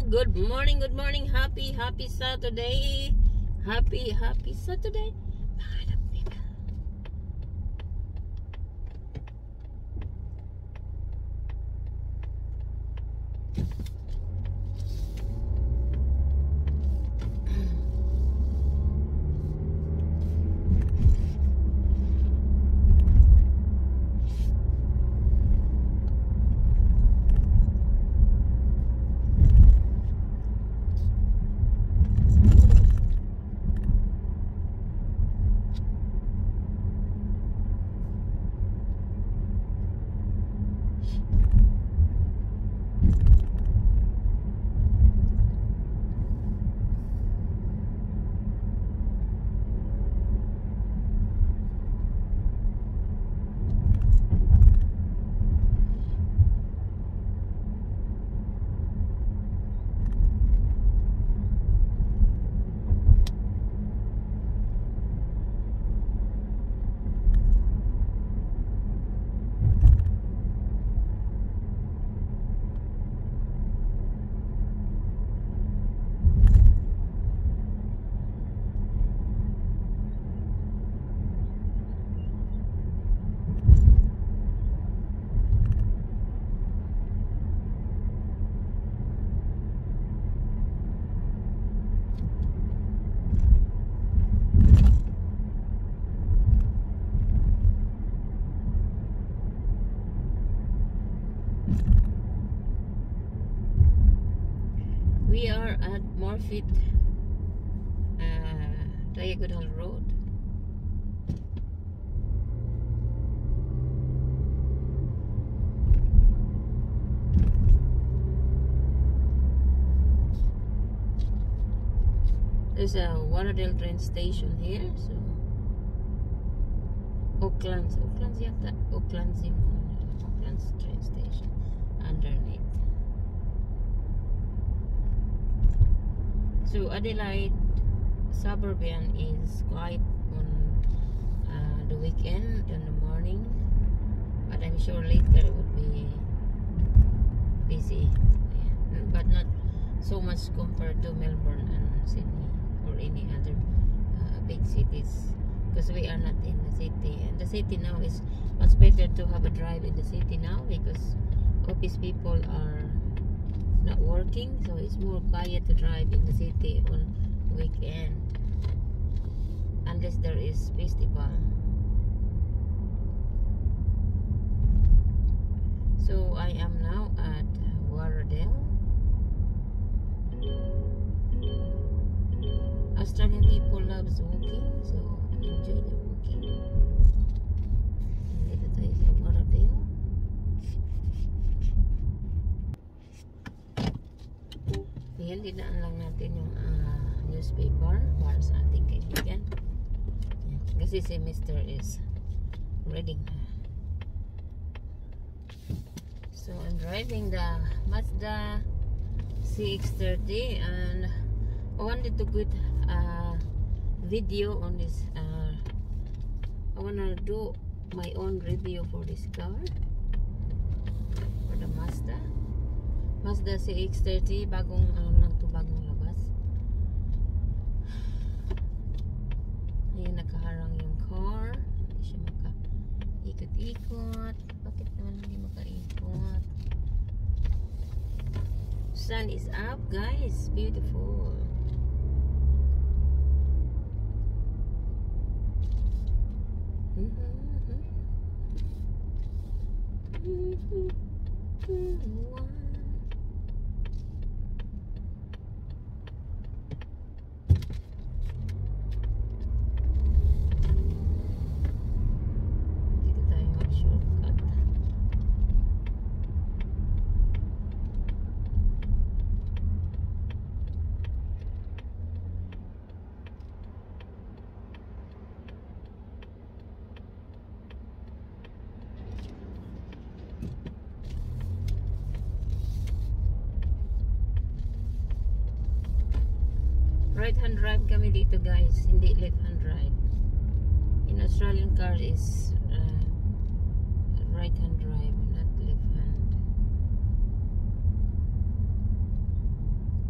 Good morning, happy Saturday. Happy Saturday. We are at Morphett, Diagonal Road. There's a Warradale train station here, so Oakland's train station underneath. So Adelaide Suburban is quiet on the weekend in the morning, but I'm sure later it would be busy, yeah. But not so much compared to Melbourne and Sydney or any other big cities, because we are not in the city, and the city now is much better to have a drive in the city now because office people are not working, so it's more quiet to drive in the city on weekend unless there is festival. So I am now at Warradale. Australian people loves walking, so enjoy the walking. Dito tayo sa Warradale. Yan, dinaan lang natin yung newspaper para sa ating kaibigan. Yan. Kasi si Mr. is reading. So I'm driving the Mazda CX-30 and I wanted to put a video on this. I wanna do my own review for this car, for the Mazda CX-30, bagong bagong labas. Ayun, nakaharang yung car, hindi siya maka-ikot-ikot. Bakit naman hindi maka-ikot? Sun is up, guys. Beautiful. Right hand drive kami dito, guys, hindi left hand drive. In Australian car is right hand drive, not left hand.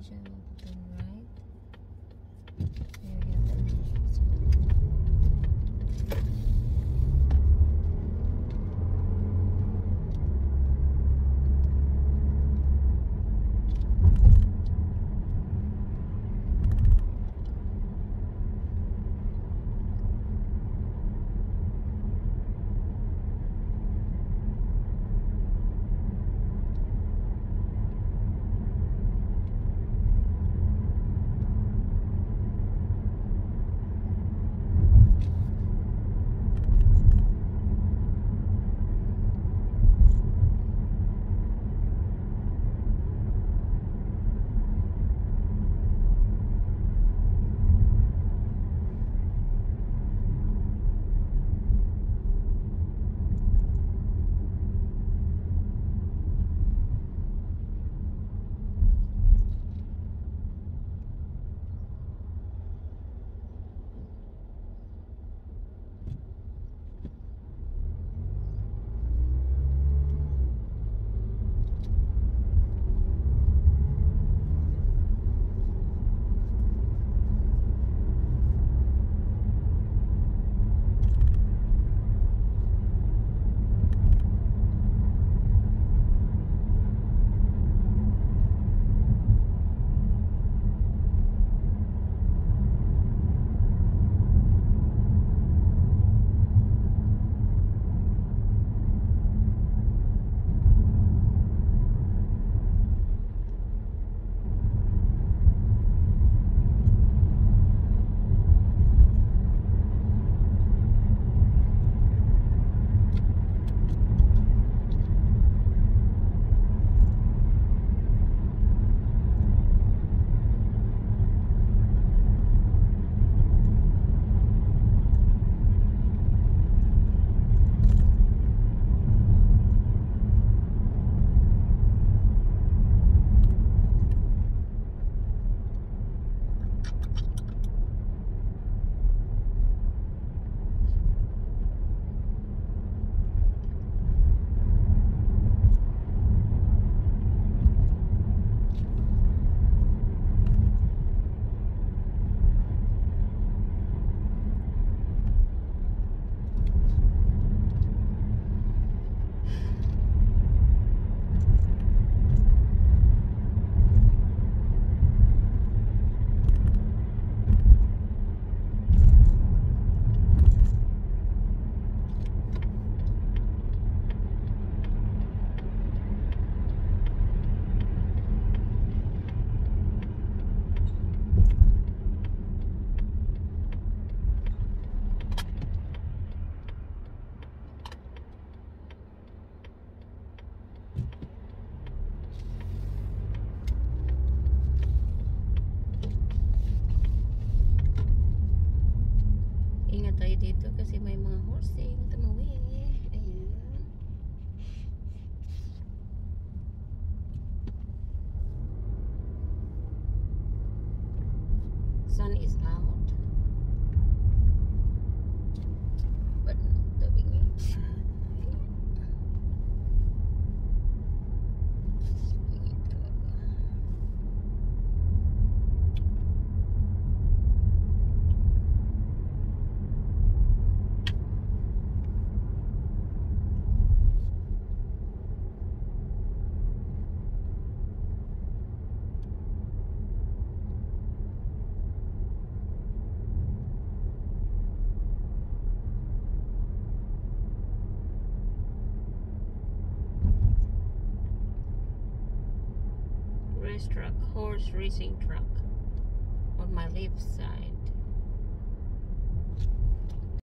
Plympton, right? There we go. Tayo dito kasi may mga horsing tumawid. Ayan. Sun is out. But the wingy. Truck, horse racing truck on my left side.